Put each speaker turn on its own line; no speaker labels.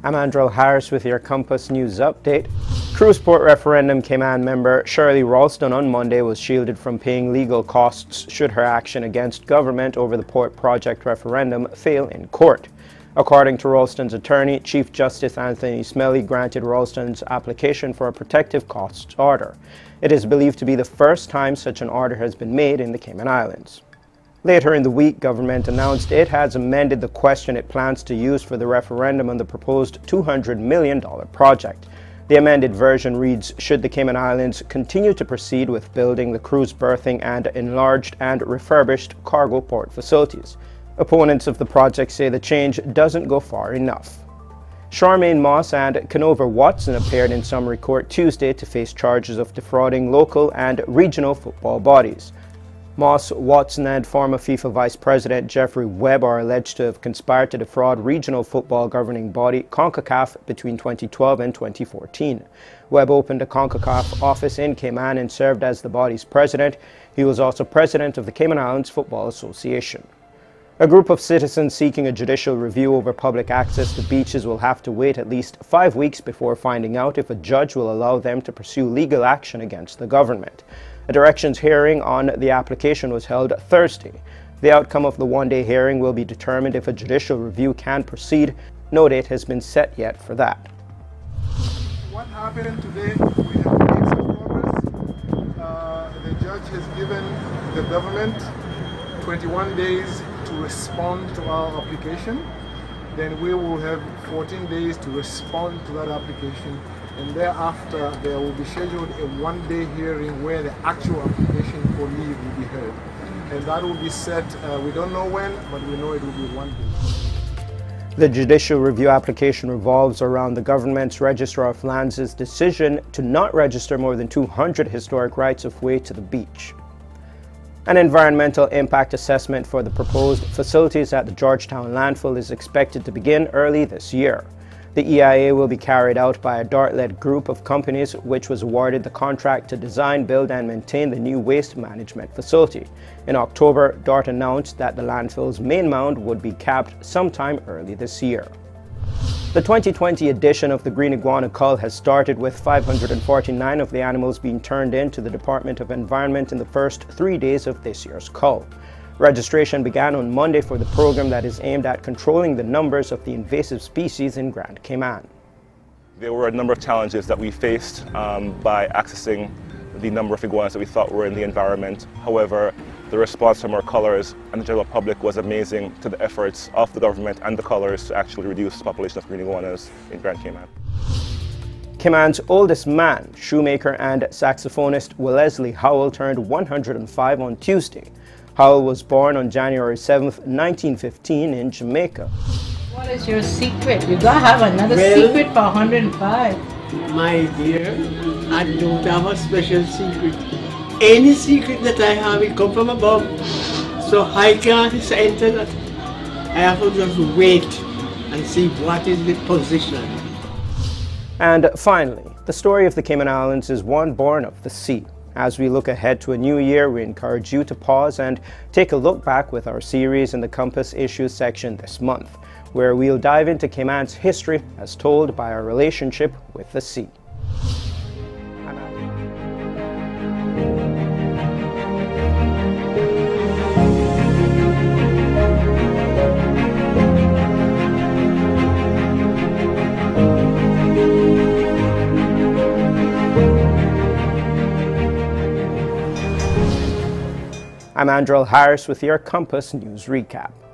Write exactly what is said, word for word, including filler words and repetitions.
I'm Andrew Harris with your Compass News Update. Cruise Port Referendum Cayman member Shirley Ralston on Monday was shielded from paying legal costs should her action against government over the port project referendum fail in court. According to Ralston's attorney, Chief Justice Anthony Smelly granted Ralston's application for a protective costs order. It is believed to be the first time such an order has been made in the Cayman Islands. Later in the week, government announced it has amended the question it plans to use for the referendum on the proposed two hundred million dollar project. The amended version reads, should the Cayman Islands continue to proceed with building the cruise berthing and enlarged and refurbished cargo port facilities? Opponents of the project say the change doesn't go far enough. Charmaine Moss and Canova Watson appeared in summary court Tuesday to face charges of defrauding local and regional football bodies. Moss, Watson and former FIFA Vice President Jeffrey Webb are alleged to have conspired to defraud regional football governing body CONCACAF between twenty twelve and twenty fourteen. Webb opened a CONCACAF office in Cayman and served as the body's president. He was also president of the Cayman Islands Football Association. A group of citizens seeking a judicial review over public access to beaches will have to wait at least five weeks before finding out if a judge will allow them to pursue legal action against the government. A directions hearing on the application was held Thursday. The outcome of the one-day hearing will be determined if a judicial review can proceed. No date has been set yet for that.
What happened today, we have made some progress. Uh, the judge has given the government twenty-one days to respond to our application. Then we will have fourteen days to respond to that application. And thereafter, there will be scheduled a one-day hearing where the actual application for leave will be heard. And that will be set, uh, we don't know when, but we know it will be one day.
The judicial review application revolves around the government's Registrar of Lands' decision to not register more than two hundred historic rights of way to the beach. An environmental impact assessment for the proposed facilities at the Georgetown landfill is expected to begin early this year. The E I A will be carried out by a DART-led group of companies which was awarded the contract to design, build and maintain the new waste management facility. In October, DART announced that the landfill's main mound would be capped sometime early this year. The twenty twenty edition of the Green Iguana Cull has started with five hundred forty-nine of the animals being turned in to the Department of Environment in the first three days of this year's cull. Registration began on Monday for the program that is aimed at controlling the numbers of the invasive species in Grand Cayman.
There were a number of challenges that we faced um, by accessing the number of iguanas that we thought were in the environment. However, the response from our cullers and the general public was amazing to the efforts of the government and the cullers to actually reduce the population of green iguanas in Grand Cayman.
Cayman's oldest man, shoemaker and saxophonist Wellesley Howell turned one hundred five on Tuesday. Howell was born on January seventh, nineteen fifteen in Jamaica.
What is your secret? You gotta have another well, secret for one hundred five.
My dear, I don't have a special secret. Any secret that I have, it comes from above. So I can't enter that. I have to just wait and see what is the position.
And finally, the story of the Cayman Islands is one born of the sea. As we look ahead to a new year, we encourage you to pause and take a look back with our series in the Compass Issues section this month, where we'll dive into Cayman's history as told by our relationship with the sea. I'm Andrew Harris with your Compass News Recap.